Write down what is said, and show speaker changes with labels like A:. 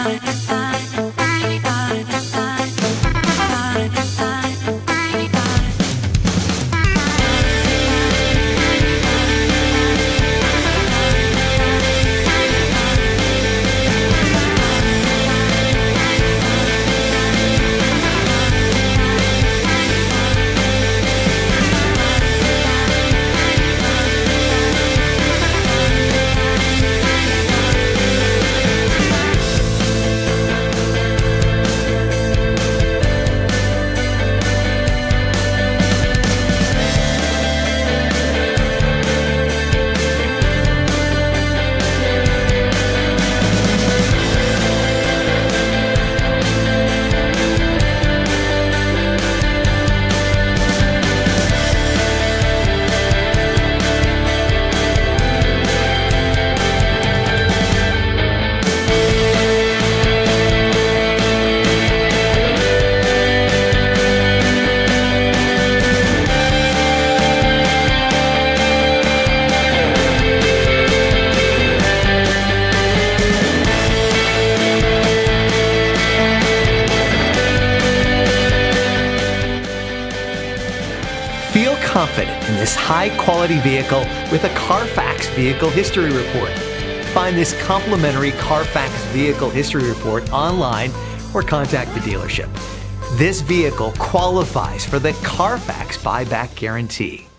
A: Feel confident in this high-quality vehicle with a Carfax Vehicle History Report. Find this complimentary Carfax Vehicle History Report online or contact the dealership. This vehicle qualifies for the Carfax Buyback Guarantee.